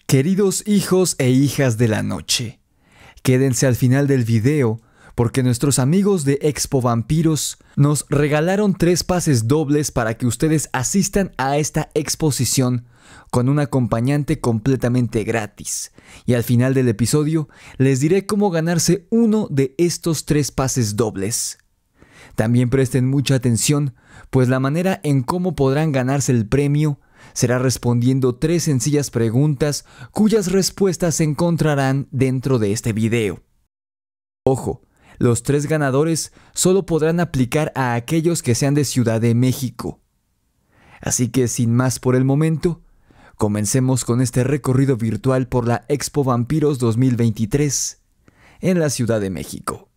Queridos hijos e hijas de la noche, quédense al final del video porque nuestros amigos de Expo Vampiros nos regalaron 3 pases dobles para que ustedes asistan a esta exposición con un acompañante completamente gratis. Y al final del episodio les diré cómo ganarse uno de estos 3 pases dobles. También presten mucha atención, pues la manera en cómo podrán ganarse el premio será respondiendo 3 sencillas preguntas cuyas respuestas se encontrarán dentro de este video. Ojo, los 3 ganadores solo podrán aplicar a aquellos que sean de Ciudad de México. Así que sin más por el momento, comencemos con este recorrido virtual por la Expo Vampiros 2023 en la Ciudad de México.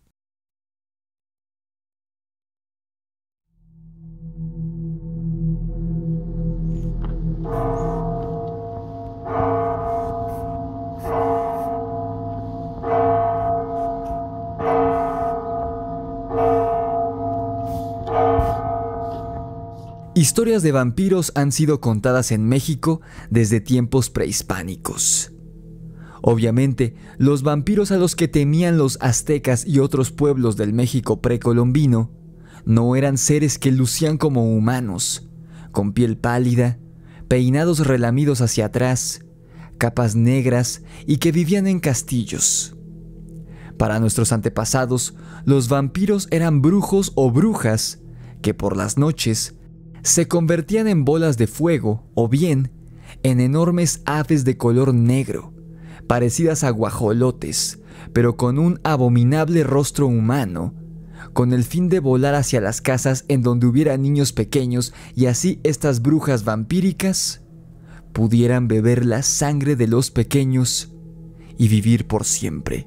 Historias de vampiros han sido contadas en México desde tiempos prehispánicos. Obviamente, los vampiros a los que temían los aztecas y otros pueblos del México precolombino no eran seres que lucían como humanos, con piel pálida, peinados relamidos hacia atrás, capas negras y que vivían en castillos. Para nuestros antepasados, los vampiros eran brujos o brujas que por las noches se convertían en bolas de fuego o bien en enormes aves de color negro, parecidas a guajolotes, pero con un abominable rostro humano, con el fin de volar hacia las casas en donde hubiera niños pequeños y así estas brujas vampíricas pudieran beber la sangre de los pequeños y vivir por siempre.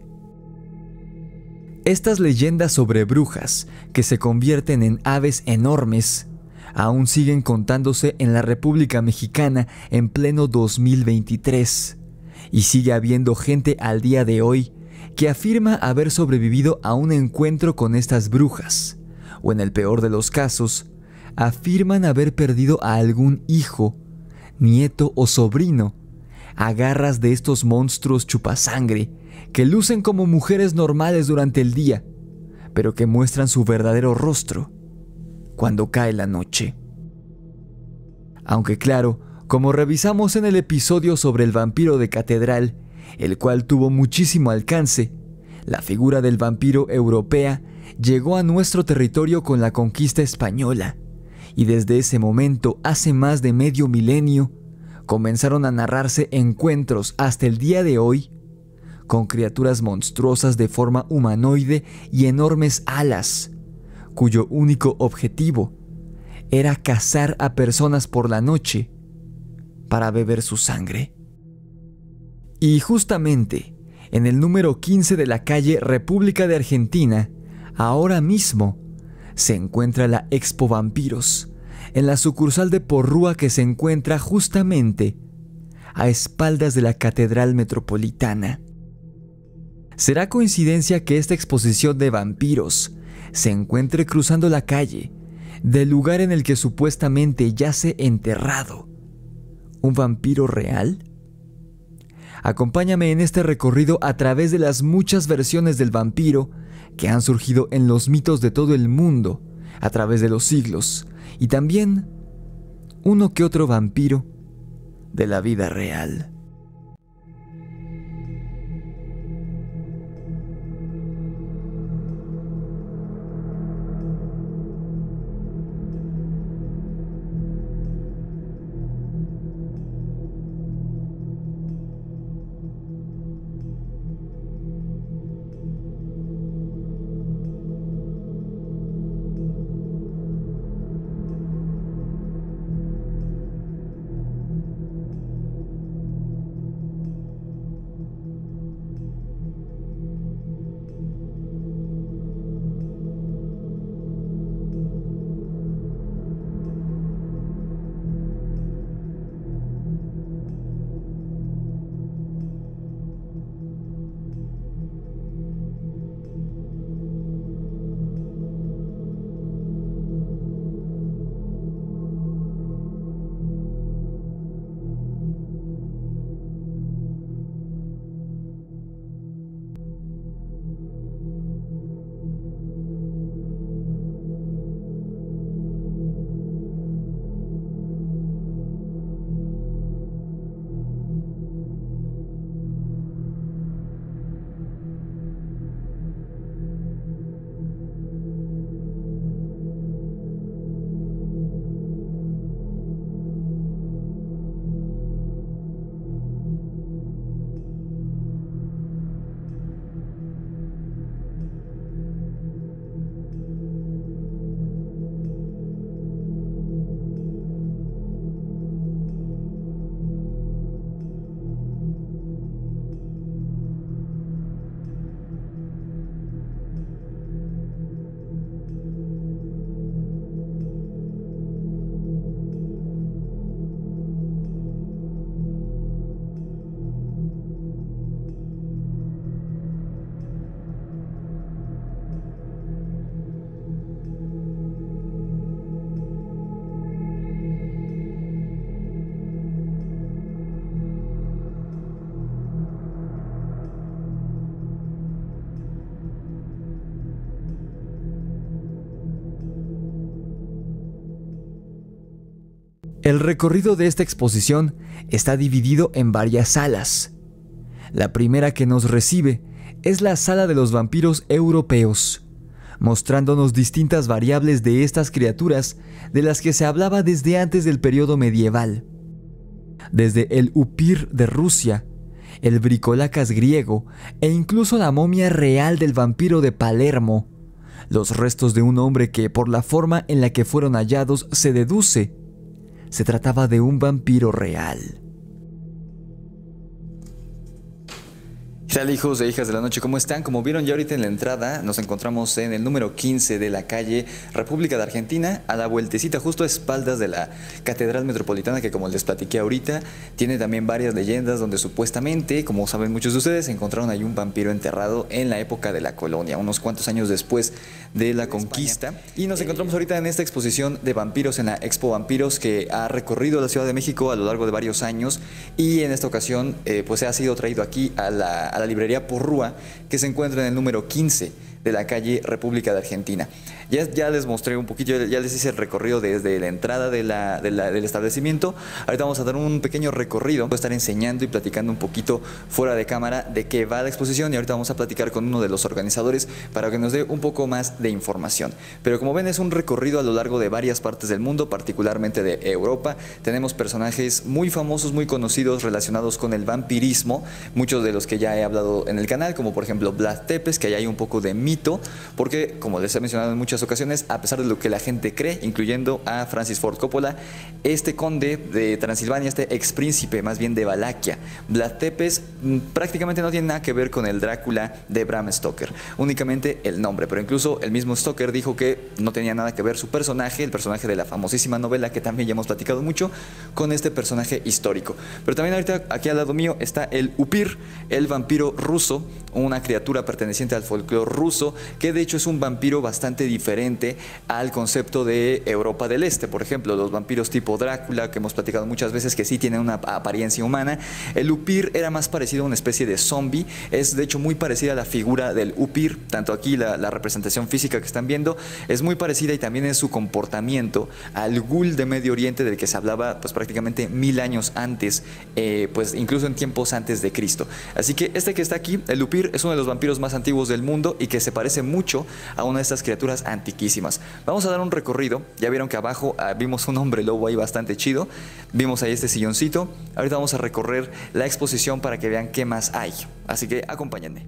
Estas leyendas sobre brujas que se convierten en aves enormes aún siguen contándose en la República Mexicana en pleno 2023 y sigue habiendo gente al día de hoy que afirma haber sobrevivido a un encuentro con estas brujas, o en el peor de los casos, afirman haber perdido a algún hijo, nieto o sobrino a garras de estos monstruos chupasangre que lucen como mujeres normales durante el día, pero que muestran su verdadero rostro cuando cae la noche. Aunque claro, como revisamos en el episodio sobre el vampiro de catedral, el cual tuvo muchísimo alcance, la figura del vampiro europea llegó a nuestro territorio con la conquista española, y desde ese momento, hace más de medio milenio, comenzaron a narrarse encuentros hasta el día de hoy con criaturas monstruosas de forma humanoide y enormes alas, cuyo único objetivo era cazar a personas por la noche para beber su sangre. Y justamente en el número 15 de la calle República de Argentina, ahora mismo se encuentra la Expo Vampiros, en la sucursal de Porrúa que se encuentra justamente a espaldas de la Catedral Metropolitana. ¿Será coincidencia que esta exposición de vampiros se encuentre cruzando la calle del lugar en el que supuestamente yace enterrado un vampiro real? Acompáñame en este recorrido a través de las muchas versiones del vampiro que han surgido en los mitos de todo el mundo a través de los siglos, y también uno que otro vampiro de la vida real. El recorrido de esta exposición está dividido en varias salas. La primera que nos recibe es la Sala de los Vampiros Europeos, mostrándonos distintas variables de estas criaturas de las que se hablaba desde antes del periodo medieval. Desde el upir de Rusia, el bricolacas griego e incluso la momia real del vampiro de Palermo, los restos de un hombre que, por la forma en la que fueron hallados, se deduce se trataba de un vampiro real. ¿Qué tal, hijos e hijas de la noche? ¿Cómo están? Como vieron ya ahorita en la entrada, nos encontramos en el número 15 de la calle República de Argentina, a la vueltecita, justo a espaldas de la Catedral Metropolitana, que como les platiqué ahorita, tiene también varias leyendas donde supuestamente, como saben muchos de ustedes, encontraron ahí un vampiro enterrado en la época de la colonia, unos cuantos años después de la conquista. Y nos encontramos ahorita en esta exposición de vampiros en la Expo Vampiros, que ha recorrido la Ciudad de México a lo largo de varios años, y en esta ocasión pues ha sido traído aquí a la librería Porrúa, que se encuentra en el número 15 de la calle República de Argentina. Ya les mostré un poquito, ya les hice el recorrido desde la entrada del establecimiento. Ahorita vamos a dar un pequeño recorrido, voy a estar enseñando y platicando un poquito fuera de cámara de qué va la exposición, y ahorita vamos a platicar con uno de los organizadores para que nos dé un poco más de información. Pero como ven, es un recorrido a lo largo de varias partes del mundo, particularmente de Europa. Tenemos personajes muy famosos, muy conocidos relacionados con el vampirismo, muchos de los que ya he hablado en el canal, como por ejemplo Vlad Tepes, que ahí hay un poco de mito, porque como les he mencionado en muchas ocasiones, a pesar de lo que la gente cree, incluyendo a Francis Ford Coppola, este conde de Transilvania, este ex príncipe más bien de Valaquia, Vlad Tepes, prácticamente no tiene nada que ver con el Drácula de Bram Stoker, únicamente el nombre, pero incluso el mismo Stoker dijo que no tenía nada que ver su personaje, el personaje de la famosísima novela que también ya hemos platicado mucho, con este personaje histórico. Pero también ahorita aquí al lado mío está el upir, el vampiro ruso, una criatura perteneciente al folclore ruso, que de hecho es un vampiro bastante diferente al concepto de Europa del Este. Por ejemplo, los vampiros tipo Drácula, que hemos platicado muchas veces, que sí tienen una apariencia humana. El upir era más parecido a una especie de zombie, es de hecho muy parecida a la figura del upir, tanto aquí la representación física que están viendo es muy parecida, y también en su comportamiento al ghul de Medio Oriente, del que se hablaba pues prácticamente 1000 años antes, pues incluso en tiempos antes de Cristo. Así que este que está aquí, el upir, es uno de los vampiros más antiguos del mundo y que se parece mucho a una de estas criaturas antiquísimas. Vamos a dar un recorrido. Ya vieron que abajo vimos un hombre lobo ahí bastante chido, vimos ahí este silloncito. Ahorita vamos a recorrer la exposición para que vean qué más hay, así que acompáñenme.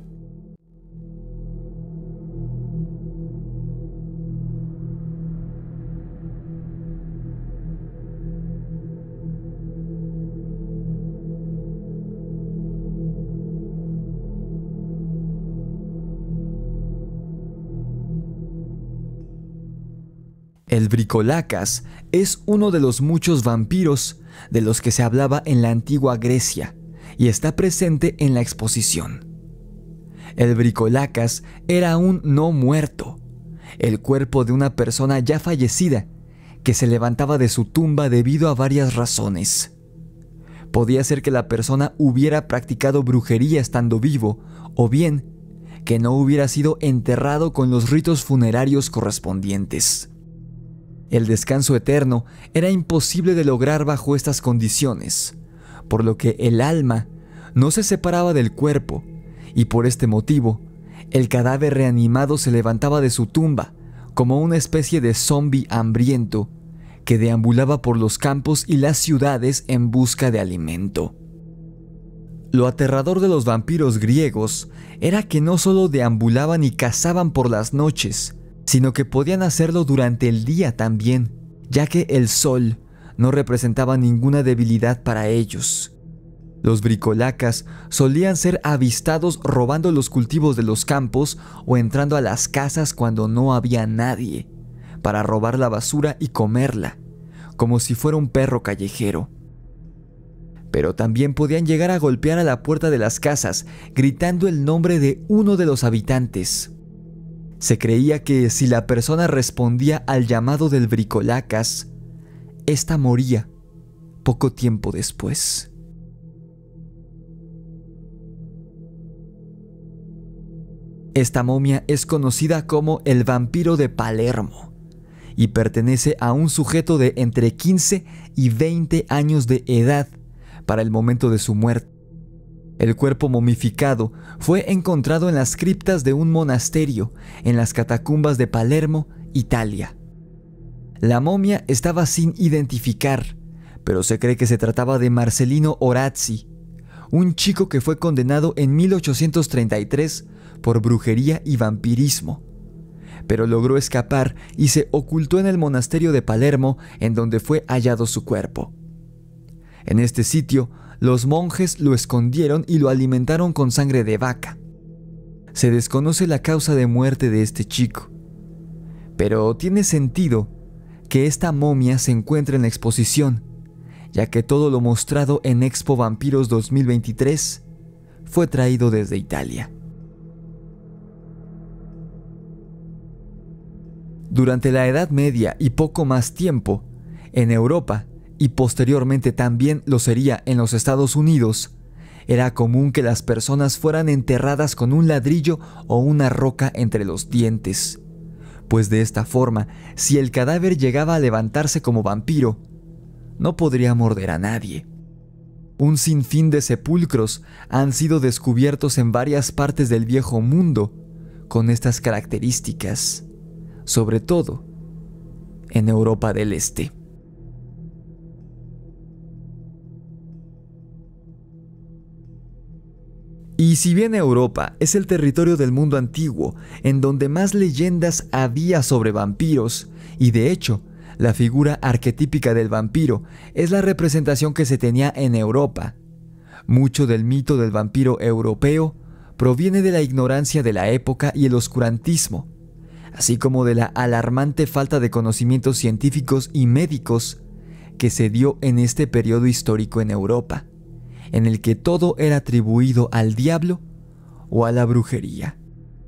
El bricolacas es uno de los muchos vampiros de los que se hablaba en la antigua Grecia y está presente en la exposición. El bricolacas era un no muerto, el cuerpo de una persona ya fallecida que se levantaba de su tumba debido a varias razones. Podía ser que la persona hubiera practicado brujería estando vivo, o bien que no hubiera sido enterrado con los ritos funerarios correspondientes. El descanso eterno era imposible de lograr bajo estas condiciones, por lo que el alma no se separaba del cuerpo, y por este motivo, el cadáver reanimado se levantaba de su tumba como una especie de zombi hambriento que deambulaba por los campos y las ciudades en busca de alimento. Lo aterrador de los vampiros griegos era que no solo deambulaban y cazaban por las noches, sino que podían hacerlo durante el día también, ya que el sol no representaba ninguna debilidad para ellos. Los bricolacas solían ser avistados robando los cultivos de los campos o entrando a las casas cuando no había nadie, para robar la basura y comerla, como si fuera un perro callejero. Pero también podían llegar a golpear a la puerta de las casas, gritando el nombre de uno de los habitantes. Se creía que si la persona respondía al llamado del bricolacas, ésta moría poco tiempo después. Esta momia es conocida como el vampiro de Palermo y pertenece a un sujeto de entre 15 y 20 años de edad para el momento de su muerte. El cuerpo momificado fue encontrado en las criptas de un monasterio en las catacumbas de Palermo, Italia. La momia estaba sin identificar, pero se cree que se trataba de Marcelino Orazzi, un chico que fue condenado en 1833 por brujería y vampirismo, pero logró escapar y se ocultó en el monasterio de Palermo, en donde fue hallado su cuerpo. En este sitio, los monjes lo escondieron y lo alimentaron con sangre de vaca. Se desconoce la causa de muerte de este chico, pero tiene sentido que esta momia se encuentre en la exposición, ya que todo lo mostrado en Expo Vampiros 2023 fue traído desde Italia. Durante la Edad Media y poco más tiempo, en Europa, y posteriormente también lo sería en los Estados Unidos, era común que las personas fueran enterradas con un ladrillo o una roca entre los dientes, pues de esta forma, si el cadáver llegaba a levantarse como vampiro, no podría morder a nadie. Un sinfín de sepulcros han sido descubiertos en varias partes del Viejo Mundo con estas características, sobre todo en Europa del Este. Y si bien Europa es el territorio del mundo antiguo en donde más leyendas había sobre vampiros, y de hecho, la figura arquetípica del vampiro es la representación que se tenía en Europa, mucho del mito del vampiro europeo proviene de la ignorancia de la época y el oscurantismo, así como de la alarmante falta de conocimientos científicos y médicos que se dio en este periodo histórico en Europa, en el que todo era atribuido al diablo o a la brujería.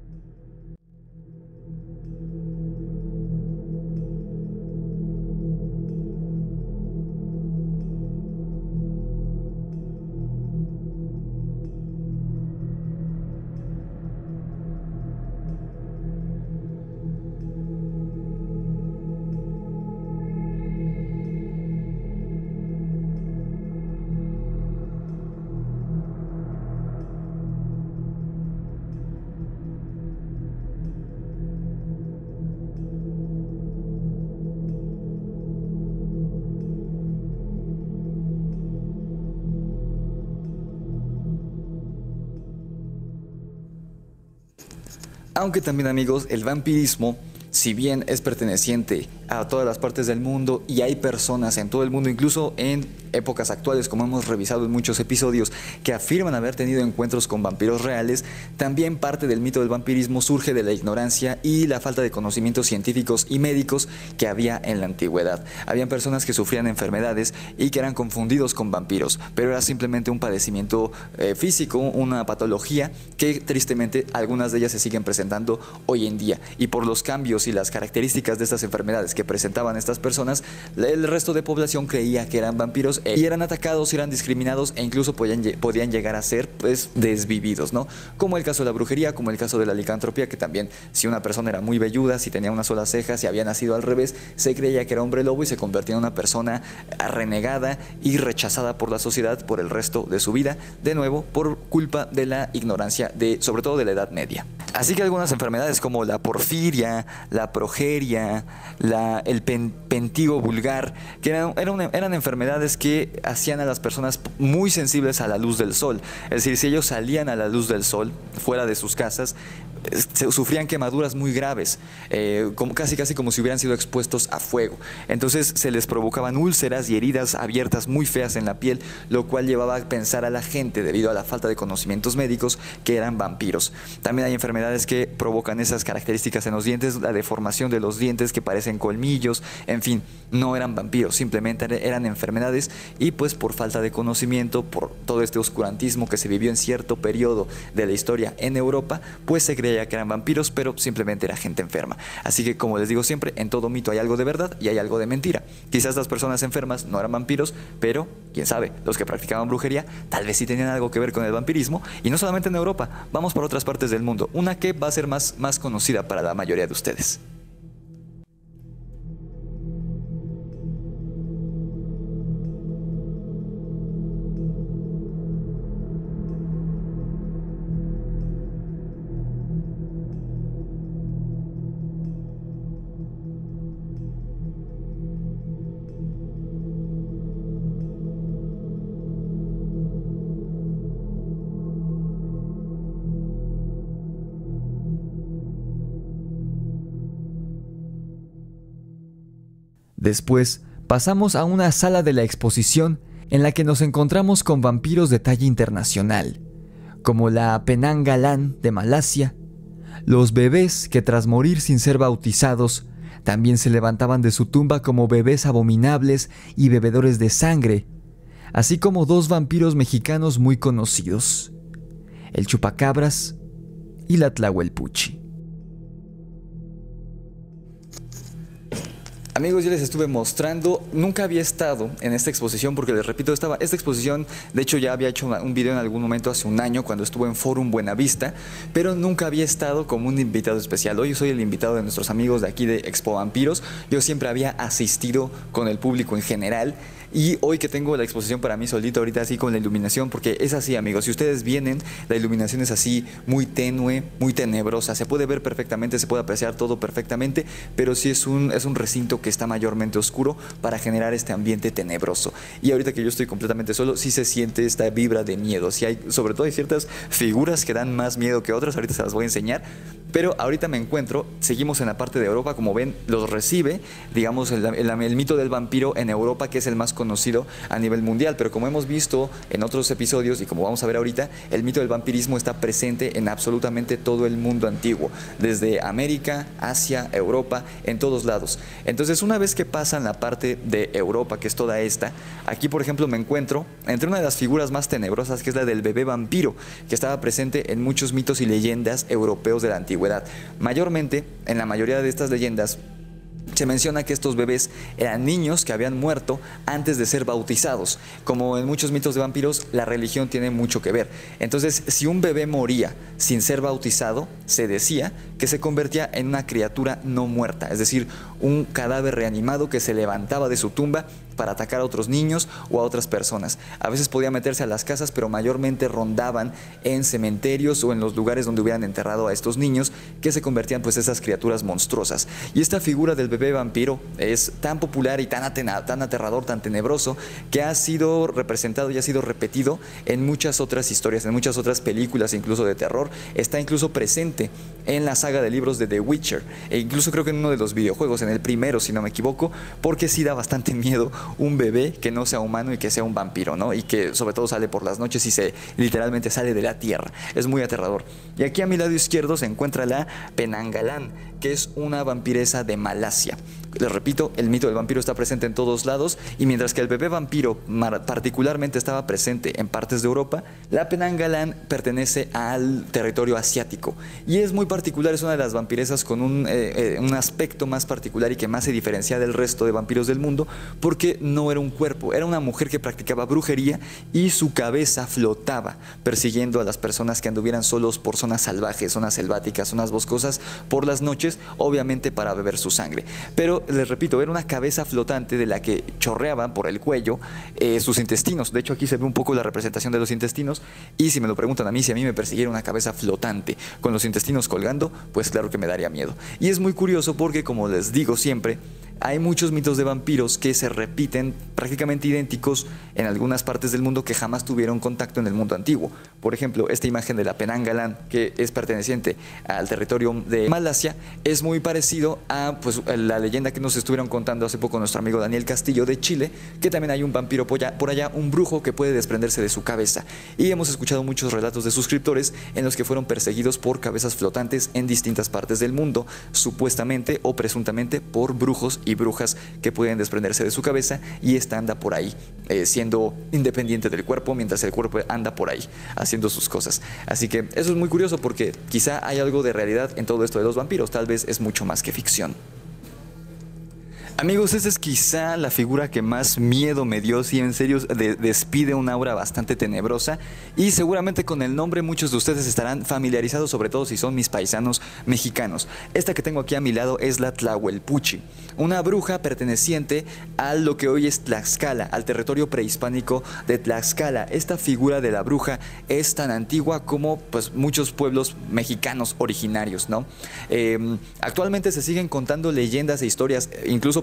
Aunque también, amigos, el vampirismo, si bien es perteneciente a todas las partes del mundo y hay personas en todo el mundo, incluso en épocas actuales, como hemos revisado en muchos episodios, que afirman haber tenido encuentros con vampiros reales, también parte del mito del vampirismo surge de la ignorancia y la falta de conocimientos científicos y médicos que había en la antigüedad. Habían personas que sufrían enfermedades y que eran confundidos con vampiros, pero era simplemente un padecimiento físico, una patología que tristemente algunas de ellas se siguen presentando hoy en día, y por los cambios y las características de estas enfermedades que presentaban estas personas, el resto de población creía que eran vampiros y eran atacados, eran discriminados e incluso podían llegar a ser pues desvividos, ¿no? Como el caso de la brujería, como el caso de la licantropía, que también si una persona era muy velluda, si tenía una sola ceja, si había nacido al revés, se creía que era hombre lobo y se convertía en una persona renegada y rechazada por la sociedad por el resto de su vida, de nuevo por culpa de la ignorancia sobre todo de la Edad Media. Así que algunas enfermedades como la porfiria, la progeria, el pentigo vulgar, que eran enfermedades que hacían a las personas muy sensibles a la luz del sol. Es decir, si ellos salían a la luz del sol, fuera de sus casas, sufrían quemaduras muy graves, casi como si hubieran sido expuestos a fuego. Entonces se les provocaban úlceras y heridas abiertas muy feas en la piel, lo cual llevaba a pensar a la gente, debido a la falta de conocimientos médicos, que eran vampiros. También hay enfermedades que provocan esas características en los dientes, la deformación de los dientes que parecen colmillos, en fin, no eran vampiros, simplemente eran enfermedades, y pues por falta de conocimiento, por todo este oscurantismo que se vivió en cierto periodo de la historia en Europa, pues se creía que eran vampiros, pero simplemente era gente enferma. Así que, como les digo siempre, en todo mito hay algo de verdad y hay algo de mentira. Quizás las personas enfermas no eran vampiros, pero quién sabe, los que practicaban brujería tal vez sí tenían algo que ver con el vampirismo, y no solamente en Europa, vamos por otras partes del mundo, una que va a ser más conocida para la mayoría de ustedes. Después, pasamos a una sala de la exposición en la que nos encontramos con vampiros de talla internacional, como la Penang Galan de Malasia, los bebés que tras morir sin ser bautizados, también se levantaban de su tumba como bebés abominables y bebedores de sangre, así como dos vampiros mexicanos muy conocidos, el Chupacabras y la Tlahuelpuchi. Amigos, yo les estuve mostrando, nunca había estado en esta exposición porque les repito, esta exposición, de hecho ya había hecho un video en algún momento hace un año cuando estuve en Forum Buenavista, pero nunca había estado como un invitado especial. Hoy soy el invitado de nuestros amigos de aquí de Expo Vampiros. Yo siempre había asistido con el público en general. Y hoy que tengo la exposición para mí solito, ahorita así con la iluminación, porque es así, amigos, si ustedes vienen, la iluminación es así, muy tenue, muy tenebrosa, se puede ver perfectamente, se puede apreciar todo perfectamente, pero sí es un recinto que está mayormente oscuro para generar este ambiente tenebroso. Y ahorita que yo estoy completamente solo, sí se siente esta vibra de miedo, sí hay, sobre todo hay ciertas figuras que dan más miedo que otras, ahorita se las voy a enseñar. Pero ahorita me encuentro, seguimos en la parte de Europa, como ven, los recibe, digamos, el mito del vampiro en Europa, que es el más conocido a nivel mundial. Pero como hemos visto en otros episodios y como vamos a ver ahorita, el mito del vampirismo está presente en absolutamente todo el mundo antiguo, desde América, Asia, Europa, en todos lados. Entonces, una vez que pasan la parte de Europa, que es toda esta, aquí por ejemplo me encuentro entre una de las figuras más tenebrosas, que es la del bebé vampiro, que estaba presente en muchos mitos y leyendas europeos de la antigüedad. Mayormente, en la mayoría de estas leyendas, se menciona que estos bebés eran niños que habían muerto antes de ser bautizados. Como en muchos mitos de vampiros, la religión tiene mucho que ver. Entonces, si un bebé moría sin ser bautizado, se decía que se convertía en una criatura no muerta, es decir, un cadáver reanimado que se levantaba de su tumba para atacar a otros niños o a otras personas. A veces podía meterse a las casas, pero mayormente rondaban en cementerios o en los lugares donde hubieran enterrado a estos niños, que se convertían pues esas criaturas monstruosas. Y esta figura del bebé vampiro es tan popular y tan aterrador, tan tenebroso, que ha sido representado y ha sido repetido en muchas otras historias, en muchas otras películas, incluso de terror. Está incluso presente en la saga de libros de The Witcher, e incluso creo que en uno de los videojuegos, en el primero si no me equivoco, porque sí da bastante miedo un bebé que no sea humano y que sea un vampiro, ¿no? Y que sobre todo sale por las noches y literalmente sale de la tierra. Es muy aterrador. Y aquí a mi lado izquierdo se encuentra la Penang Galan, que es una vampiresa de Malasia. Les repito, el mito del vampiro está presente en todos lados, y mientras que el bebé vampiro particularmente estaba presente en partes de Europa, la Penang Galan pertenece al territorio asiático. Y es muy particular, es una de las vampiresas con un aspecto más particular y que más se diferencia del resto de vampiros del mundo, porque no era un cuerpo, era una mujer que practicaba brujería y su cabeza flotaba, persiguiendo a las personas que anduvieran solos por zonas salvajes, zonas selváticas, zonas boscosas por las noches, obviamente para beber su sangre. Pero les repito, era una cabeza flotante de la que chorreaban por el cuello sus intestinos. De hecho, aquí se ve un poco la representación de los intestinos, y si me lo preguntan a mí, si a mí me persiguiera una cabeza flotante con los intestinos colgando, pues claro que me daría miedo. Y es muy curioso porque, como les digo siempre, hay muchos mitos de vampiros que se repiten prácticamente idénticos en algunas partes del mundo que jamás tuvieron contacto en el mundo antiguo. Por ejemplo, esta imagen de la Penang Galan, que es perteneciente al territorio de Malasia, es muy parecido a pues, la leyenda que nos estuvieron contando hace poco nuestro amigo Daniel Castillo de Chile, que también hay un vampiro por allá, un brujo que puede desprenderse de su cabeza. Y hemos escuchado muchos relatos de suscriptores en los que fueron perseguidos por cabezas flotantes en distintas partes del mundo, supuestamente o presuntamente por brujos y brujas que pueden desprenderse de su cabeza, y esta anda por ahí siendo independiente del cuerpo, mientras el cuerpo anda por ahí haciendo sus cosas. Así que eso es muy curioso, porque quizá hay algo de realidad en todo esto de los vampiros, tal vez es mucho más que ficción. Amigos, esta es quizá la figura que más miedo me dio, sí, en serio, despide una aura bastante tenebrosa, y seguramente con el nombre muchos de ustedes estarán familiarizados, sobre todo si son mis paisanos mexicanos. Esta que tengo aquí a mi lado es la Tlahuelpuchi, una bruja perteneciente a lo que hoy es Tlaxcala, al territorio prehispánico de Tlaxcala. Esta figura de la bruja es tan antigua como pues muchos pueblos mexicanos originarios, ¿no? Actualmente se siguen contando leyendas e historias, incluso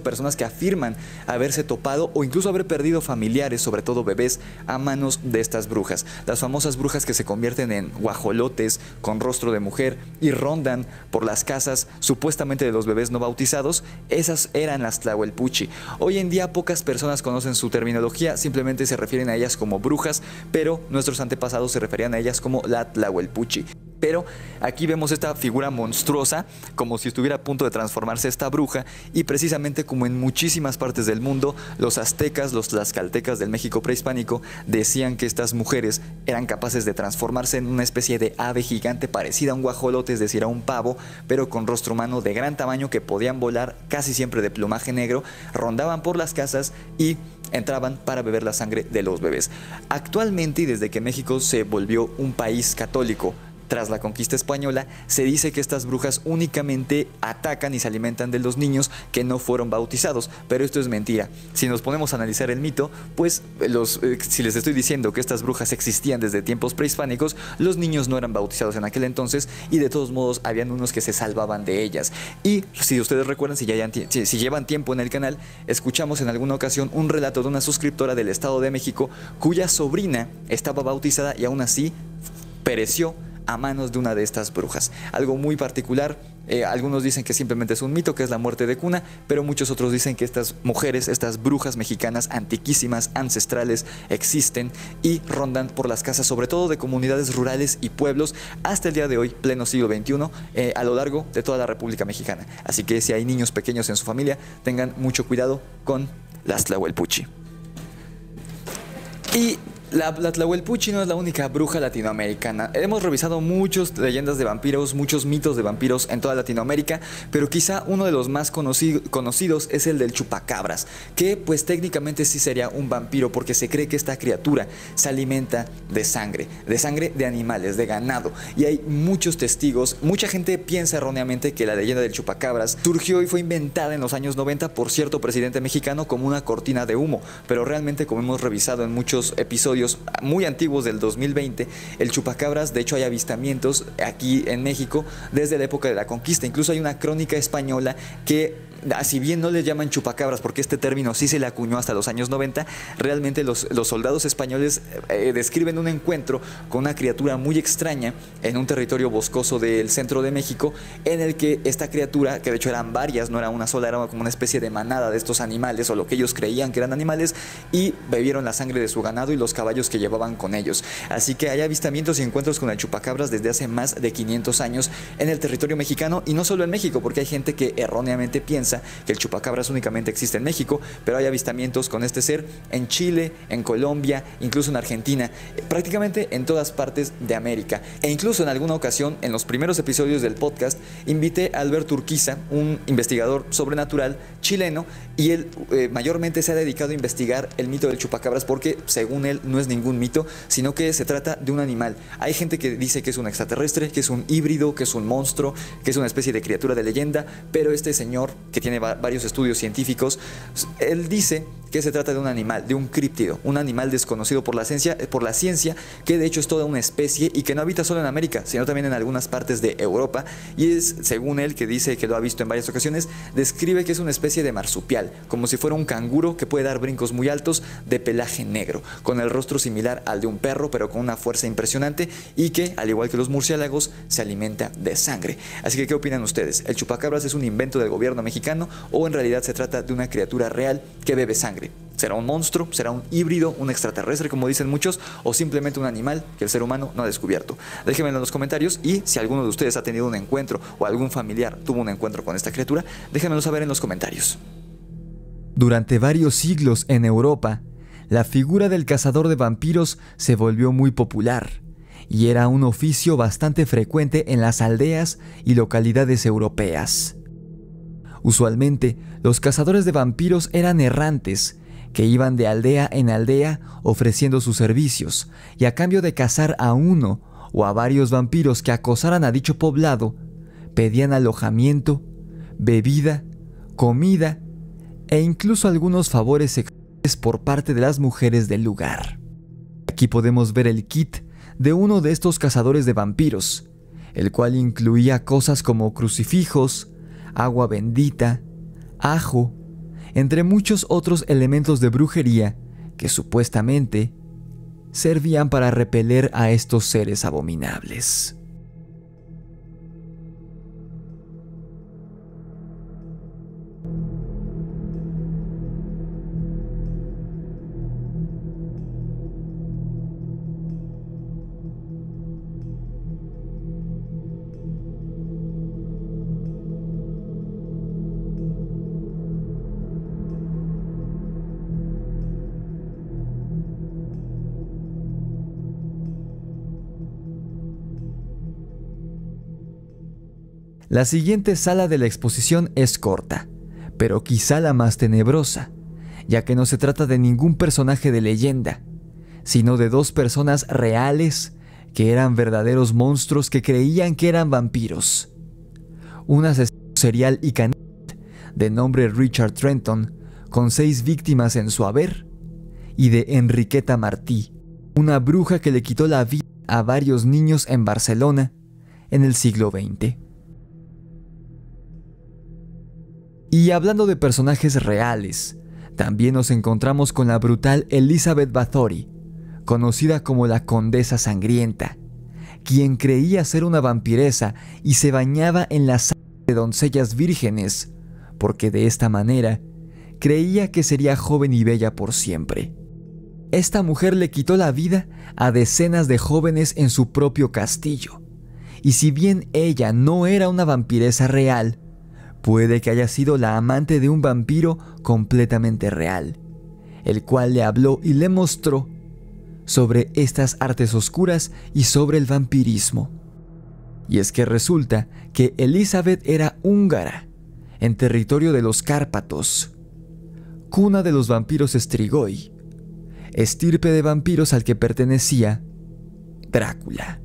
personas que afirman haberse topado o incluso haber perdido familiares, sobre todo bebés, a manos de estas brujas. Las famosas brujas que se convierten en guajolotes con rostro de mujer y rondan por las casas supuestamente de los bebés no bautizados, esas eran las Tlahuelpuchi. Hoy en día pocas personas conocen su terminología, simplemente se refieren a ellas como brujas, pero nuestros antepasados se referían a ellas como la Tlahuelpuchi. Pero aquí vemos esta figura monstruosa, como si estuviera a punto de transformarse esta bruja, y precisamente como en muchísimas partes del mundo, los aztecas, los tlaxcaltecas del México prehispánico decían que estas mujeres eran capaces de transformarse en una especie de ave gigante parecida a un guajolote, es decir, a un pavo, pero con rostro humano de gran tamaño, que podían volar, casi siempre de plumaje negro, rondaban por las casas y entraban para beber la sangre de los bebés. Actualmente, y desde que México se volvió un país católico, tras la conquista española, se dice que estas brujas únicamente atacan y se alimentan de los niños que no fueron bautizados, pero esto es mentira. Si nos ponemos a analizar el mito, pues si les estoy diciendo que estas brujas existían desde tiempos prehispánicos, los niños no eran bautizados en aquel entonces y de todos modos habían unos que se salvaban de ellas. Y si ustedes recuerdan, si llevan tiempo en el canal, escuchamos en alguna ocasión un relato de una suscriptora del Estado de México cuya sobrina estaba bautizada y aún así pereció a manos de una de estas brujas. Algo muy particular. Algunos dicen que simplemente es un mito, que es la muerte de cuna, pero muchos otros dicen que estas mujeres, estas brujas mexicanas antiquísimas, ancestrales, existen y rondan por las casas, sobre todo de comunidades rurales y pueblos, hasta el día de hoy, pleno siglo XXI, a lo largo de toda la República Mexicana. Así que si hay niños pequeños en su familia, tengan mucho cuidado con las Tlahuelpuchi. Y la Tlahuelpuchi no es la única bruja latinoamericana. Hemos revisado muchas leyendas de vampiros, muchos mitos de vampiros en toda Latinoamérica, pero quizá uno de los más conocidos es el del chupacabras, que pues técnicamente sí sería un vampiro porque se cree que esta criatura se alimenta de sangre de animales, de ganado. Y hay muchos testigos. Mucha gente piensa erróneamente que la leyenda del chupacabras surgió y fue inventada en los años 90 por cierto presidente mexicano como una cortina de humo, pero realmente, como hemos revisado en muchos episodios muy antiguos del 2020, el chupacabras, de hecho hay avistamientos aquí en México desde la época de la conquista. Incluso hay una crónica española que, si bien no le llaman chupacabras porque este término sí se le acuñó hasta los años 90, realmente los soldados españoles describen un encuentro con una criatura muy extraña en un territorio boscoso del centro de México, en el que esta criatura, que de hecho eran varias, no era una sola, era como una especie de manada de estos animales, o lo que ellos creían que eran animales, y bebieron la sangre de su ganado y los caballos que llevaban con ellos. Así que hay avistamientos y encuentros con el chupacabras desde hace más de 500 años en el territorio mexicano, y no solo en México, porque hay gente que erróneamente piensa que el chupacabras únicamente existe en México, pero hay avistamientos con este ser en Chile, en Colombia, incluso en Argentina, prácticamente en todas partes de América. E incluso en alguna ocasión, en los primeros episodios del podcast, invité a Alberto Urquiza, un investigador sobrenatural chileno, y él mayormente se ha dedicado a investigar el mito del chupacabras porque, según él, no es ningún mito, sino que se trata de un animal. Hay gente que dice que es un extraterrestre, que es un híbrido, que es un monstruo, que es una especie de criatura de leyenda, pero este señor, que tiene varios estudios científicos, él dice que se trata de un animal, de un críptido, un animal desconocido por la ciencia, que de hecho es toda una especie y que no habita solo en América, sino también en algunas partes de Europa, y es, según él, que dice que lo ha visto en varias ocasiones, describe que es una especie de marsupial, como si fuera un canguro que puede dar brincos muy altos, de pelaje negro, con el rostro similar al de un perro, pero con una fuerza impresionante, y que, al igual que los murciélagos, se alimenta de sangre. Así que, ¿qué opinan ustedes? ¿El chupacabras es un invento del gobierno mexicano o en realidad se trata de una criatura real que bebe sangre? ¿Será un monstruo? ¿Será un híbrido? ¿Un extraterrestre, como dicen muchos? ¿O simplemente un animal que el ser humano no ha descubierto? Déjenmelo en los comentarios, y si alguno de ustedes ha tenido un encuentro o algún familiar tuvo un encuentro con esta criatura, déjenmelo saber en los comentarios. Durante varios siglos en Europa, la figura del cazador de vampiros se volvió muy popular y era un oficio bastante frecuente en las aldeas y localidades europeas. Usualmente, los cazadores de vampiros eran errantes que iban de aldea en aldea ofreciendo sus servicios, y a cambio de cazar a uno o a varios vampiros que acosaran a dicho poblado, pedían alojamiento, bebida, comida e incluso algunos favores sexuales por parte de las mujeres del lugar. Aquí podemos ver el kit de uno de estos cazadores de vampiros, el cual incluía cosas como crucifijos, agua bendita, ajo entre muchos otros elementos de brujería que supuestamente servían para repeler a estos seres abominables. La siguiente sala de la exposición es corta, pero quizá la más tenebrosa, ya que no se trata de ningún personaje de leyenda, sino de dos personas reales que eran verdaderos monstruos que creían que eran vampiros. Un asesino serial y caníbal de nombre Richard Trenton, con 6 víctimas en su haber, y de Enriqueta Martí, una bruja que le quitó la vida a varios niños en Barcelona en el siglo XX. Y hablando de personajes reales, también nos encontramos con la brutal Elizabeth Bathory, conocida como la Condesa Sangrienta, quien creía ser una vampiresa y se bañaba en la sangre de doncellas vírgenes, porque de esta manera creía que sería joven y bella por siempre. Esta mujer le quitó la vida a decenas de jóvenes en su propio castillo, y si bien ella no era una vampiresa real, puede que haya sido la amante de un vampiro completamente real, el cual le habló y le mostró sobre estas artes oscuras y sobre el vampirismo. Y es que resulta que Elizabeth era húngara, en territorio de los Cárpatos, cuna de los vampiros Strigoi, estirpe de vampiros al que pertenecía Drácula.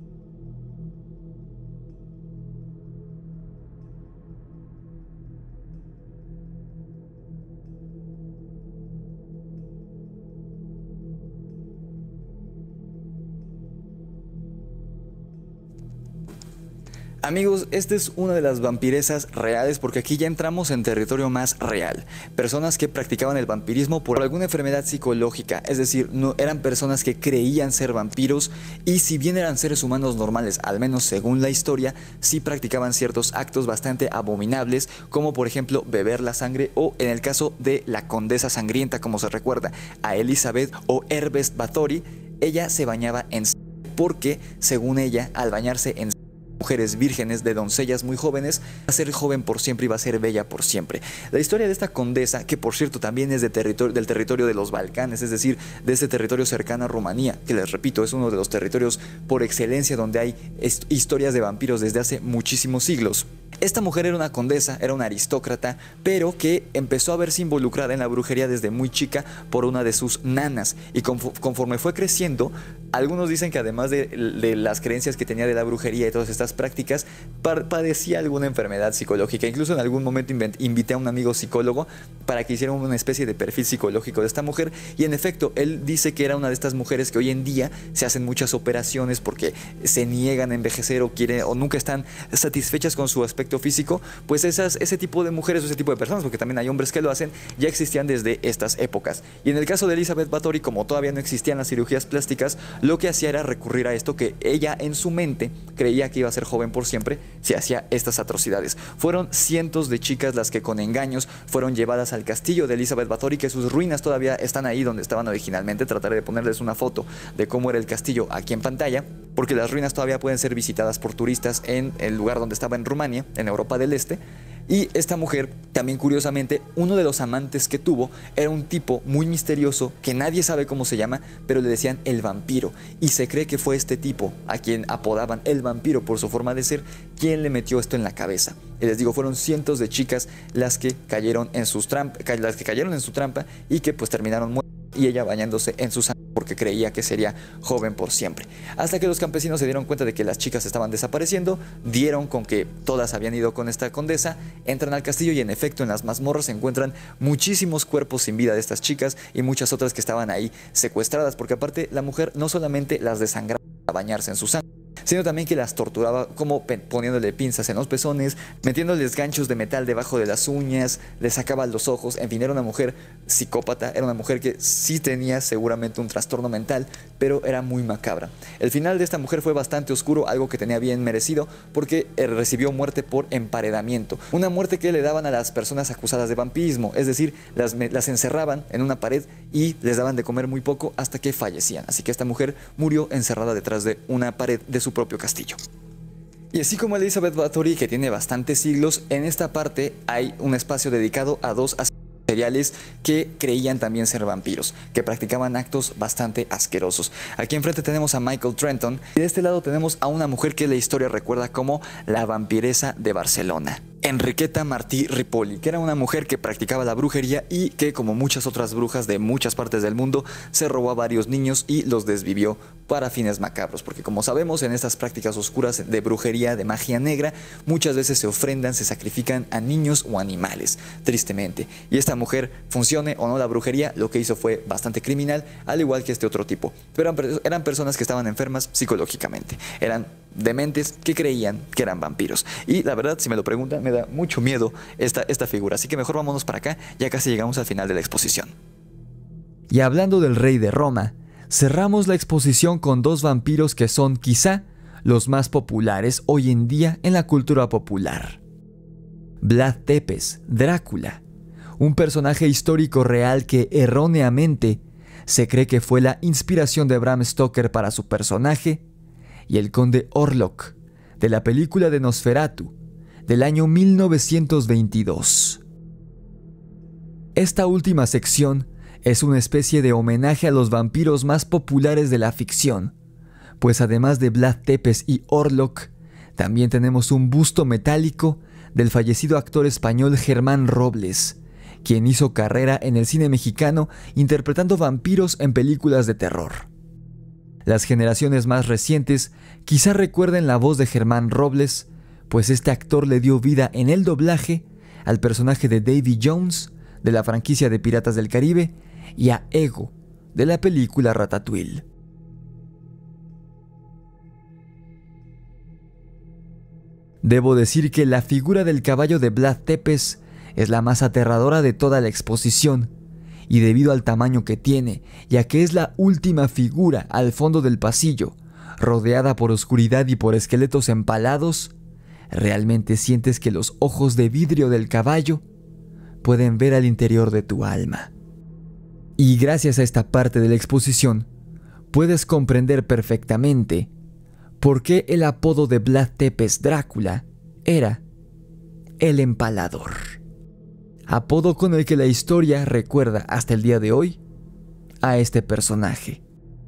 Amigos, esta es una de las vampiresas reales porque aquí ya entramos en territorio más real. Personas que practicaban el vampirismo por alguna enfermedad psicológica, es decir, no eran personas que creían ser vampiros y si bien eran seres humanos normales, al menos según la historia, sí practicaban ciertos actos bastante abominables, como por ejemplo beber la sangre o en el caso de la Condesa Sangrienta, como se recuerda a Elizabeth o Herbest Bathory, ella se bañaba en sangre porque, según ella, al bañarse en mujeres vírgenes de doncellas muy jóvenes, va a ser joven por siempre y va a ser bella por siempre. La historia de esta condesa, que por cierto también es del territorio de los Balcanes, es decir, de este territorio cercano a Rumanía, que les repito, es uno de los territorios por excelencia donde hay historias de vampiros desde hace muchísimos siglos. Esta mujer era una condesa, era una aristócrata, pero que empezó a verse involucrada en la brujería desde muy chica por una de sus nanas. Y conforme fue creciendo, algunos dicen que además de las creencias que tenía de la brujería y todas estas prácticas, padecía alguna enfermedad psicológica. Incluso en algún momento invité a un amigo psicólogo para que hiciera una especie de perfil psicológico de esta mujer. Y en efecto, él dice que era una de estas mujeres que hoy en día se hacen muchas operaciones porque se niegan a envejecer o nunca están satisfechas con su aspecto físico. Pues ese tipo de mujeres o ese tipo de personas, porque también hay hombres que lo hacen, ya existían desde estas épocas. Y en el caso de Elizabeth Bathory, como todavía no existían las cirugías plásticas, lo que hacía era recurrir a esto que ella en su mente creía que iba a ser joven por siempre si hacía estas atrocidades. Fueron cientos de chicas las que con engaños fueron llevadas al castillo de Elizabeth Bathory, que sus ruinas todavía están ahí donde estaban originalmente. Trataré de ponerles una foto de cómo era el castillo aquí en pantalla, porque las ruinas todavía pueden ser visitadas por turistas en el lugar donde estaba en Rumania, en Europa del Este. Y esta mujer, también curiosamente, uno de los amantes que tuvo era un tipo muy misterioso que nadie sabe cómo se llama, pero le decían el vampiro. Y se cree que fue este tipo, a quien apodaban el vampiro por su forma de ser, quien le metió esto en la cabeza. Y les digo, fueron cientos de chicas las que cayeron en su trampa y que pues terminaron muertas y ella bañándose en su sangre porque creía que sería joven por siempre. Hasta que los campesinos se dieron cuenta de que las chicas estaban desapareciendo, dieron con que todas habían ido con esta condesa, entran al castillo y en efecto en las mazmorras se encuentran muchísimos cuerpos sin vida de estas chicas y muchas otras que estaban ahí secuestradas, porque aparte la mujer no solamente las desangraba para bañarse en su sangre, sino también que las torturaba como poniéndole pinzas en los pezones, metiéndoles ganchos de metal debajo de las uñas, les sacaba los ojos. En fin, era una mujer psicópata, era una mujer que sí tenía seguramente un trastorno mental, pero era muy macabra. El final de esta mujer fue bastante oscuro, algo que tenía bien merecido, porque recibió muerte por emparedamiento, una muerte que le daban a las personas acusadas de vampirismo, es decir, las encerraban en una pared y les daban de comer muy poco hasta que fallecían. Así que esta mujer murió encerrada detrás de una pared de su propio castillo. Y así como Elizabeth Bathory, que tiene bastantes siglos, en esta parte hay un espacio dedicado a dos seriales que creían también ser vampiros, que practicaban actos bastante asquerosos. Aquí enfrente tenemos a Michael Trenton y de este lado tenemos a una mujer que la historia recuerda como la vampiresa de Barcelona, Enriqueta Martí Ripoll, que era una mujer que practicaba la brujería y que, como muchas otras brujas de muchas partes del mundo, se robó a varios niños y los desvivió para fines macabros, porque como sabemos, en estas prácticas oscuras de brujería, de magia negra, muchas veces se ofrendan, se sacrifican a niños o animales, tristemente. Y esta mujer, funcione o no la brujería, lo que hizo fue bastante criminal, al igual que este otro tipo. Pero eran personas que estaban enfermas psicológicamente, eran dementes que creían que eran vampiros. Y la verdad, si me lo preguntan, me da mucho miedo esta figura, así que mejor vámonos para acá, ya casi llegamos al final de la exposición. Y hablando del rey de Roma, cerramos la exposición con dos vampiros que son quizá los más populares hoy en día en la cultura popular. Vlad Tepes, Drácula, un personaje histórico real que erróneamente se cree que fue la inspiración de Bram Stoker para su personaje, y el conde Orlok, de la película de Nosferatu, del año 1922. Esta última sección es una especie de homenaje a los vampiros más populares de la ficción, pues además de Vlad Tepes y Orlok, también tenemos un busto metálico del fallecido actor español Germán Robles, quien hizo carrera en el cine mexicano interpretando vampiros en películas de terror. Las generaciones más recientes quizá recuerden la voz de Germán Robles, pues este actor le dio vida en el doblaje al personaje de Davy Jones de la franquicia de Piratas del Caribe y a Ego de la película Ratatouille. Debo decir que la figura del caballo de Vlad Tepes es la más aterradora de toda la exposición, y debido al tamaño que tiene, ya que es la última figura al fondo del pasillo, rodeada por oscuridad y por esqueletos empalados, realmente sientes que los ojos de vidrio del caballo pueden ver al interior de tu alma. Y gracias a esta parte de la exposición, puedes comprender perfectamente por qué el apodo de Vlad Tepes Drácula era el Empalador. Apodo con el que la historia recuerda hasta el día de hoy a este personaje.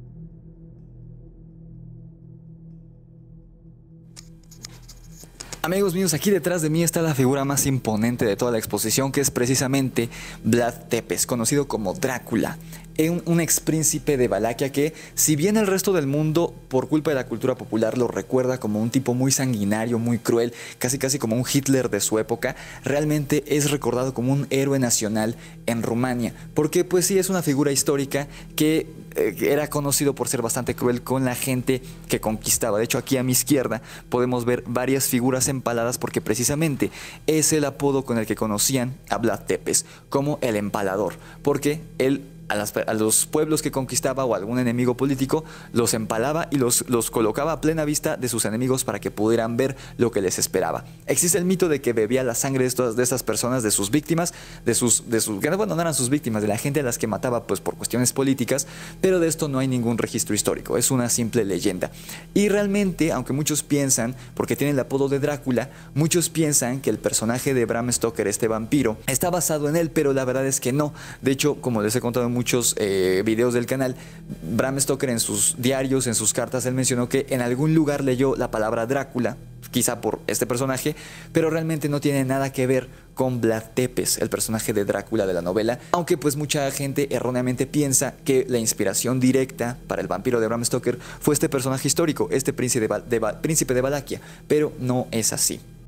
Amigos míos, aquí detrás de mí está la figura más imponente de toda la exposición, que es precisamente Vlad Tepes, conocido como Drácula, un expríncipe de Valaquia que, si bien el resto del mundo, por culpa de la cultura popular, lo recuerda como un tipo muy sanguinario, muy cruel, casi como un Hitler de su época, realmente es recordado como un héroe nacional en Rumania, porque pues sí, es una figura histórica que era conocido por ser bastante cruel con la gente que conquistaba. De hecho, aquí a mi izquierda podemos ver varias figuras empaladas, porque precisamente es el apodo con el que conocían a Vlad Tepes, como el Empalador, porque él a los pueblos que conquistaba o algún enemigo político los empalaba y los colocaba a plena vista de sus enemigos para que pudieran ver lo que les esperaba. Existe el mito de que bebía la sangre de estas personas, de sus víctimas, bueno, no eran sus víctimas, de la gente a las que mataba pues por cuestiones políticas, pero de esto no hay ningún registro histórico, es una simple leyenda. Y realmente, aunque muchos piensan, porque tiene el apodo de Drácula, muchos piensan que el personaje de Bram Stoker, este vampiro, está basado en él, pero la verdad es que no. De hecho, como les he contado en muchos videos del canal, Bram Stoker en sus diarios, en sus cartas, él mencionó que en algún lugar leyó la palabra Drácula, quizá por este personaje, pero realmente no tiene nada que ver con Vlad Tepes, el personaje de Drácula de la novela, aunque pues mucha gente erróneamente piensa que la inspiración directa para el vampiro de Bram Stoker fue este personaje histórico, este príncipe de Valaquia, pero no es así.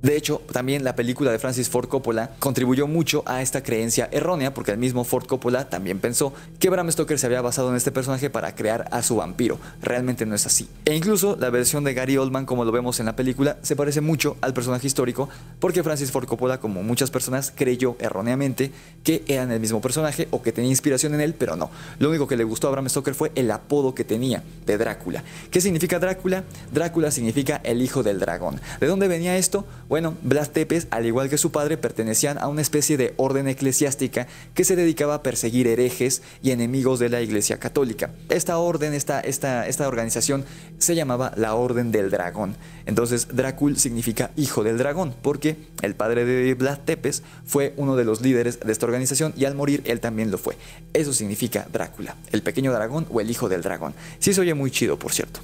De hecho, también la película de Francis Ford Coppola contribuyó mucho a esta creencia errónea, porque el mismo Ford Coppola también pensó que Bram Stoker se había basado en este personaje para crear a su vampiro. Realmente no es así. E incluso la versión de Gary Oldman, como lo vemos en la película, se parece mucho al personaje histórico, porque Francis Ford Coppola, como muchas personas, creyó erróneamente que eran el mismo personaje o que tenía inspiración en él, pero no. Lo único que le gustó a Bram Stoker fue el apodo que tenía de Drácula. ¿Qué significa Drácula? Drácula significa el hijo del dragón. ¿De dónde venía esto? Bueno, Vlad Tepes, al igual que su padre, pertenecían a una especie de orden eclesiástica que se dedicaba a perseguir herejes y enemigos de la Iglesia Católica. Esta orden, esta organización se llamaba la Orden del Dragón. Entonces, Drácula significa hijo del dragón, porque el padre de Vlad Tepes fue uno de los líderes de esta organización y al morir él también lo fue. Eso significa Drácula, el pequeño dragón o el hijo del dragón. Sí se oye muy chido, por cierto.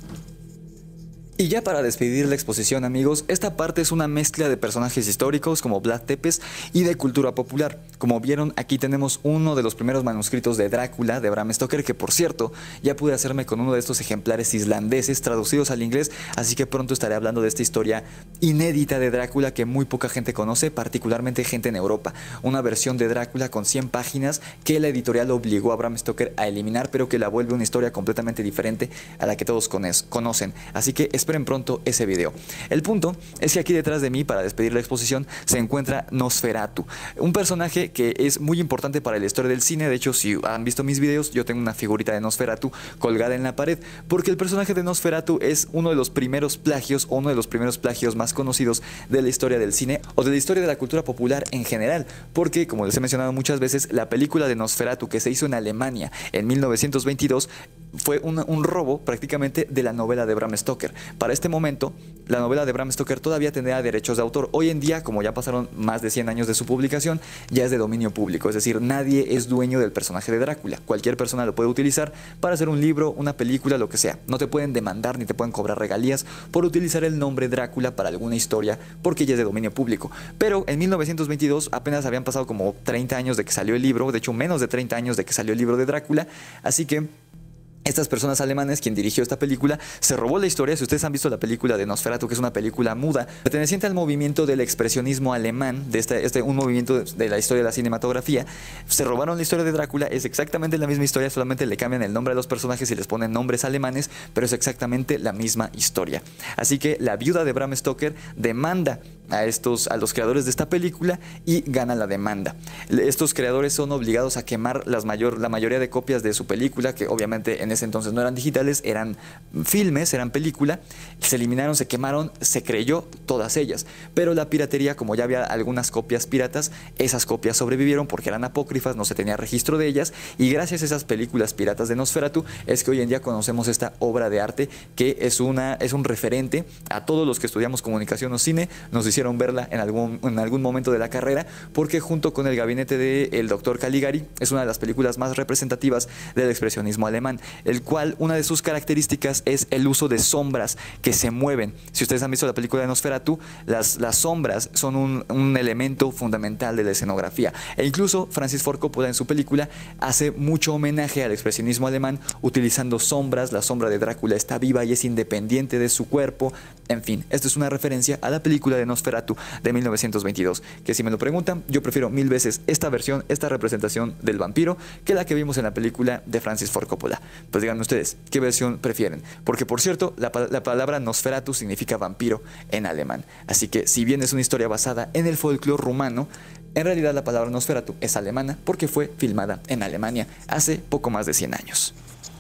Y ya para despedir la exposición, amigos, esta parte es una mezcla de personajes históricos como Vlad Tepes y de cultura popular. Como vieron, aquí tenemos uno de los primeros manuscritos de Drácula de Bram Stoker, que por cierto, ya pude hacerme con uno de estos ejemplares islandeses traducidos al inglés, así que pronto estaré hablando de esta historia inédita de Drácula que muy poca gente conoce, particularmente gente en Europa. Una versión de Drácula con 100 páginas que la editorial obligó a Bram Stoker a eliminar, pero que la vuelve una historia completamente diferente a la que todos conocen. Así que esperen pronto ese video. El punto es que aquí detrás de mí, para despedir la exposición, se encuentra Nosferatu, un personaje que es muy importante para la historia del cine. De hecho, si han visto mis videos, yo tengo una figurita de Nosferatu colgada en la pared, porque el personaje de Nosferatu es uno de los primeros plagios o uno de los primeros plagios más conocidos de la historia del cine o de la historia de la cultura popular en general, porque, como les he mencionado muchas veces, la película de Nosferatu que se hizo en Alemania en 1922 fue un robo prácticamente de la novela de Bram Stoker. Para este momento, la novela de Bram Stoker todavía tenía derechos de autor. Hoy en día, como ya pasaron más de 100 años de su publicación, ya es de dominio público. Es decir, nadie es dueño del personaje de Drácula. Cualquier persona lo puede utilizar para hacer un libro, una película, lo que sea. No te pueden demandar ni te pueden cobrar regalías por utilizar el nombre Drácula para alguna historia, porque ya es de dominio público. Pero en 1922 apenas habían pasado como 30 años de que salió el libro, de hecho menos de 30 años de que salió el libro de Drácula, así que estas personas alemanes, quien dirigió esta película, se robó la historia. Si ustedes han visto la película de Nosferatu, que es una película muda, perteneciente al movimiento del expresionismo alemán, de un movimiento de la historia de la cinematografía, se robaron la historia de Drácula. Es exactamente la misma historia, solamente le cambian el nombre a los personajes y les ponen nombres alemanes, pero es exactamente la misma historia. Así que la viuda de Bram Stoker demanda a los creadores de esta película y gana la demanda. Estos creadores son obligados a quemar la mayoría de copias de su película, que obviamente en ese entonces no eran digitales, eran filmes, eran película. Se eliminaron, se quemaron, se creyó todas ellas. Pero la piratería, como ya había algunas copias piratas, esas copias sobrevivieron porque eran apócrifas, no se tenía registro de ellas, y gracias a esas películas piratas de Nosferatu es que hoy en día conocemos esta obra de arte que es un referente a todos los que estudiamos comunicación o cine. Nos hicieron verla en algún momento de la carrera, porque junto con El gabinete del Dr. Caligari es una de las películas más representativas del expresionismo alemán, el cual una de sus características es el uso de sombras que se mueven. Si ustedes han visto la película de Nosferatu, las sombras son un elemento fundamental de la escenografía, e incluso Francis Ford Coppola en su película hace mucho homenaje al expresionismo alemán utilizando sombras. La sombra de Drácula está viva y es independiente de su cuerpo. En fin, esto es una referencia a la película de Nosferatu de 1922, que si me lo preguntan, yo prefiero mil veces esta versión, esta representación del vampiro, que la que vimos en la película de Francis Ford Coppola. Pues díganme ustedes, ¿qué versión prefieren? Porque por cierto, la palabra Nosferatu significa vampiro en alemán. Así que si bien es una historia basada en el folclore rumano, en realidad la palabra Nosferatu es alemana porque fue filmada en Alemania hace poco más de 100 años.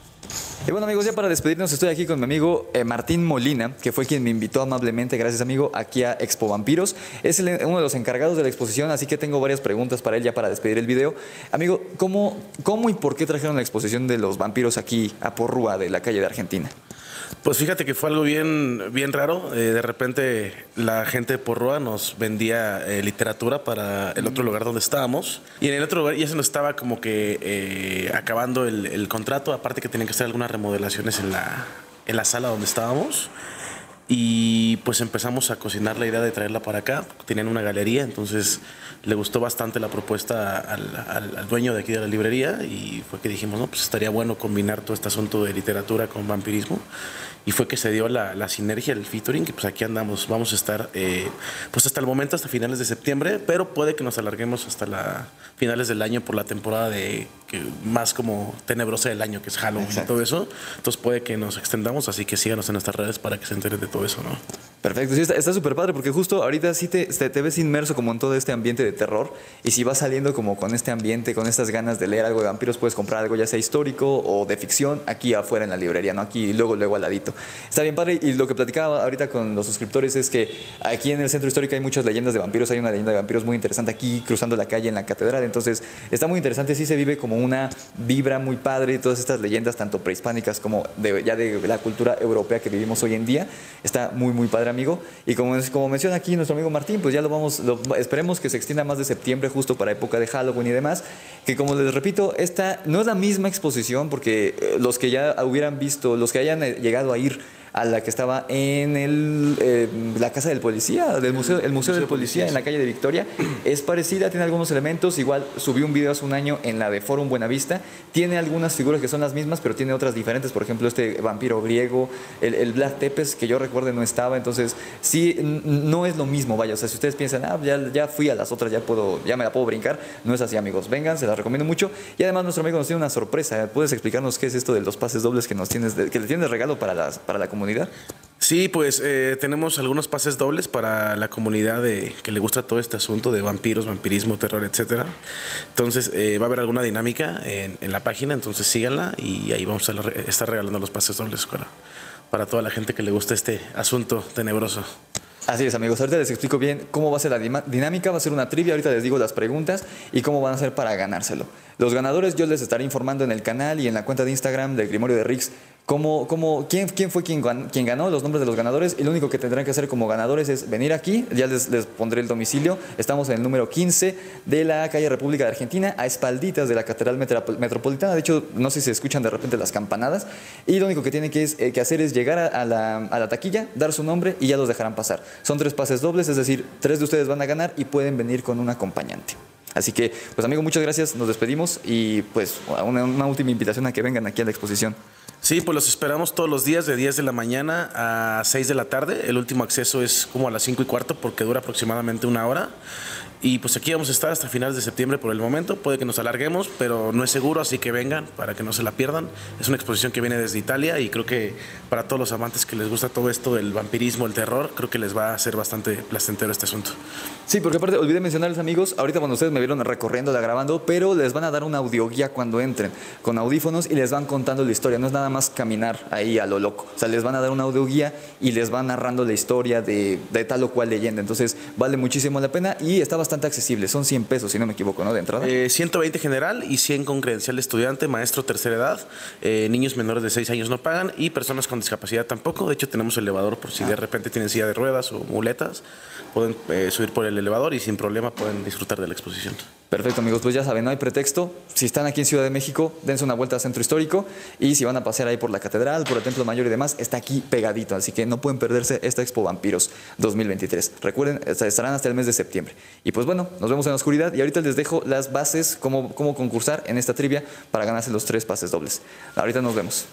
Y bueno, amigos, ya para despedirnos estoy aquí con mi amigo Martín Molina, que fue quien me invitó amablemente, gracias amigo, aquí a Expo Vampiros. Es uno de los encargados de la exposición, así que tengo varias preguntas para él ya para despedir el video. Amigo, ¿cómo y por qué trajeron la exposición de los vampiros aquí a Porrúa de la calle de Argentina? Pues fíjate que fue algo bien raro. De repente la gente de Porrúa nos vendía literatura para el otro lugar donde estábamos. Y en el otro lugar ya se nos estaba como que acabando el contrato. Aparte que tenían que hacer algunas remodelaciones en la sala donde estábamos. Y pues empezamos a cocinar la idea de traerla para acá. Tenían una galería, entonces le gustó bastante la propuesta al dueño de aquí de la librería. Y fue que dijimos, no, pues estaría bueno combinar todo este asunto de literatura con vampirismo. y fue que se dio la sinergia, el featuring, y pues aquí andamos, vamos a estar pues hasta el momento, hasta finales de septiembre, pero puede que nos alarguemos hasta finales del año por la temporada más como tenebrosa del año, que es Halloween. Exacto. Y todo eso, entonces puede que nos extendamos, así que síganos en nuestras redes para que se enteren de todo eso, ¿no? Perfecto, sí, está súper padre porque justo ahorita sí te ves inmerso como en todo este ambiente de terror, y si vas saliendo como con este ambiente, con estas ganas de leer algo de vampiros, puedes comprar algo ya sea histórico o de ficción aquí afuera en la librería, ¿no? Aquí luego al ladito. Está bien padre, y lo que platicaba ahorita con los suscriptores es que aquí en el centro histórico hay muchas leyendas de vampiros, hay una leyenda de vampiros muy interesante aquí cruzando la calle en la catedral, entonces está muy interesante, sí se vive como una vibra muy padre, todas estas leyendas tanto prehispánicas como ya de la cultura europea que vivimos hoy en día, está muy padre, amigo. Y como menciona aquí nuestro amigo Martín, pues ya esperemos que se extienda más de septiembre, justo para época de Halloween y demás, que como les repito, esta no es la misma exposición, porque los que ya hubieran visto, los que hayan llegado a ir a la que estaba en la casa del policía, el museo del policía en la calle de Victoria, es parecida, tiene algunos elementos, igual subí un video hace un año en la de Forum Buenavista, tiene algunas figuras que son las mismas, pero tiene otras diferentes, por ejemplo este vampiro griego, el Vlad Tepes, que yo recuerde no estaba, entonces sí, no es lo mismo, vaya, o sea, si ustedes piensan, ya fui a las otras, ya me la puedo brincar, no es así, amigos, vengan, se las recomiendo mucho, y además nuestro amigo nos tiene una sorpresa, ¿puedes explicarnos qué es esto de los pases dobles que le tienes de regalo para la comunidad? Sí, pues tenemos algunos pases dobles para la comunidad que le gusta todo este asunto de vampiros, vampirismo, terror, etcétera. Entonces va a haber alguna dinámica en la página, entonces síganla y ahí vamos a estar regalando los pases dobles para toda la gente que le gusta este asunto tenebroso. Así es, amigos, ahorita les explico bien cómo va a ser la dinámica, va a ser una trivia, ahorita les digo las preguntas y cómo van a hacer para ganárselo. Los ganadores yo les estaré informando en el canal y en la cuenta de Instagram del Grimorio de Rix quién fue quien ganó, los nombres de los ganadores, y lo único que tendrán que hacer como ganadores es venir aquí, ya les pondré el domicilio, estamos en el número 15 de la calle República de Argentina, a espalditas de la Catedral Metropolitana, de hecho no sé si se escuchan de repente las campanadas, y lo único que tienen que hacer es llegar a la taquilla, dar su nombre y ya los dejarán pasar. Son 3 pases dobles, es decir, 3 de ustedes van a ganar y pueden venir con un acompañante. Así que, pues amigo, muchas gracias, nos despedimos y pues una última invitación a que vengan aquí a la exposición. Sí, pues los esperamos todos los días de 10 de la mañana a 6 de la tarde. El último acceso es como a las 5:15 porque dura aproximadamente 1 hora. Y pues aquí vamos a estar hasta finales de septiembre por el momento. Puede que nos alarguemos, pero no es seguro, así que vengan para que no se la pierdan. Es una exposición que viene desde Italia y creo que para todos los amantes que les gusta todo esto del vampirismo, el terror, creo que les va a ser bastante placentero este asunto. Sí, porque aparte olvidé mencionarles, amigos, ahorita cuando ustedes me vieron recorriendo, grabando, pero les van a dar una audioguía cuando entren con audífonos y les van contando la historia. No es nada más caminar ahí a lo loco. O sea, les van a dar una audioguía y les van narrando la historia de tal o cual leyenda. Entonces vale muchísimo la pena y está bastante accesible. Son 100 pesos, si no me equivoco, ¿no? De entrada. 120 general y 100 con credencial de estudiante, maestro tercera edad. Niños menores de 6 años no pagan y personas con discapacidad tampoco. De hecho, tenemos elevador por si de repente tienen silla de ruedas o muletas. Pueden subir por el elevador y sin problema pueden disfrutar de la exposición. Perfecto, amigos, pues ya saben, no hay pretexto. Si están aquí en Ciudad de México, dense una vuelta al Centro Histórico y si van a pasear ahí por la Catedral, por el Templo Mayor y demás, está aquí pegadito, así que no pueden perderse esta Expo Vampiros 2023. Recuerden, estarán hasta el mes de septiembre. Y pues bueno, nos vemos en la oscuridad y ahorita les dejo las bases, cómo concursar en esta trivia para ganarse los 3 pases dobles. Ahorita nos vemos.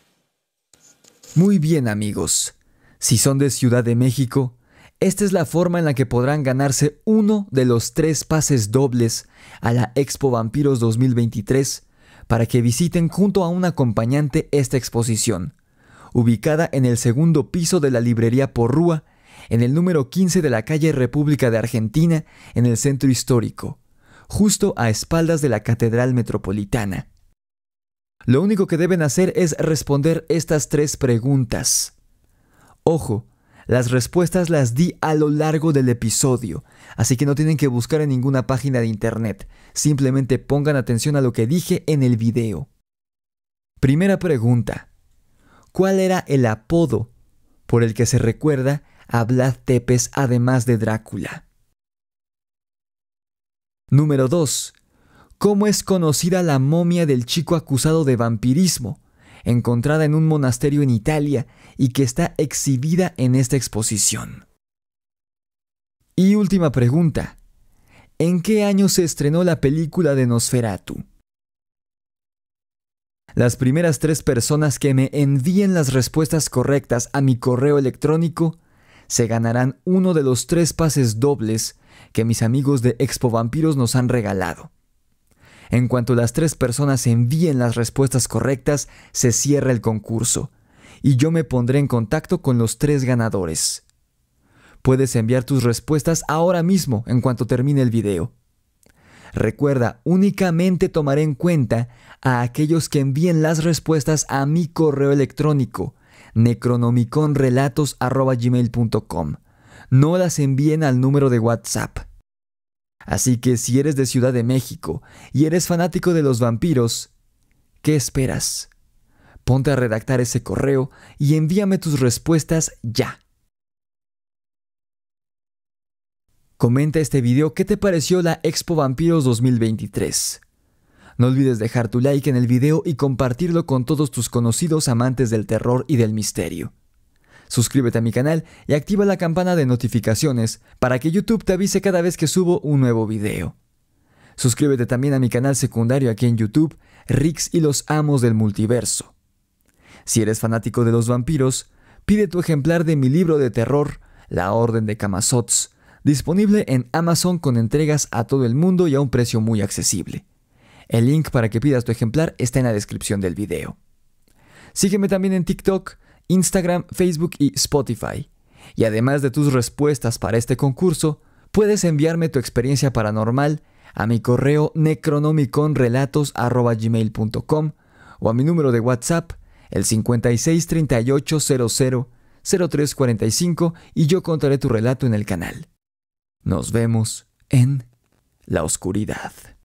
Muy bien, amigos. Si son de Ciudad de México, esta es la forma en la que podrán ganarse uno de los 3 pases dobles a la Expo Vampiros 2023 para que visiten junto a un acompañante esta exposición, ubicada en el segundo piso de la librería Porrúa, en el número 15 de la calle República de Argentina, en el centro histórico, justo a espaldas de la Catedral Metropolitana. Lo único que deben hacer es responder estas 3 preguntas. Ojo, las respuestas las di a lo largo del episodio, así que no tienen que buscar en ninguna página de internet, simplemente pongan atención a lo que dije en el video. Primera pregunta: ¿cuál era el apodo por el que se recuerda a Vlad Tepes además de Drácula? Número 2. ¿Cómo es conocida la momia del chico acusado de vampirismo, encontrada en un monasterio en Italia y que está exhibida en esta exposición? Y última pregunta: ¿en qué año se estrenó la película de Nosferatu? Las primeras 3 personas que me envíen las respuestas correctas a mi correo electrónico se ganarán uno de los 3 pases dobles que mis amigos de Expo Vampiros nos han regalado. En cuanto las 3 personas envíen las respuestas correctas, se cierra el concurso y yo me pondré en contacto con los 3 ganadores. Puedes enviar tus respuestas ahora mismo en cuanto termine el video. Recuerda, únicamente tomaré en cuenta a aquellos que envíen las respuestas a mi correo electrónico necronomiconrelatos@gmail.com. No las envíen al número de WhatsApp. Así que si eres de Ciudad de México y eres fanático de los vampiros, ¿qué esperas? Ponte a redactar ese correo y envíame tus respuestas ya. Comenta este video qué te pareció la Expo Vampiros 2023. No olvides dejar tu like en el video y compartirlo con todos tus conocidos amantes del terror y del misterio. Suscríbete a mi canal y activa la campana de notificaciones para que YouTube te avise cada vez que subo un nuevo video. Suscríbete también a mi canal secundario aquí en YouTube, Rix y los Amos del Multiverso. Si eres fanático de los vampiros, pide tu ejemplar de mi libro de terror, La Orden de Camazotz, disponible en Amazon con entregas a todo el mundo y a un precio muy accesible. El link para que pidas tu ejemplar está en la descripción del video. Sígueme también en TikTok, Instagram, Facebook y Spotify. Y además de tus respuestas para este concurso, puedes enviarme tu experiencia paranormal a mi correo necronomiconrelatos@gmail.com o a mi número de WhatsApp, el 56 38 00 03 45, y yo contaré tu relato en el canal. Nos vemos en la oscuridad.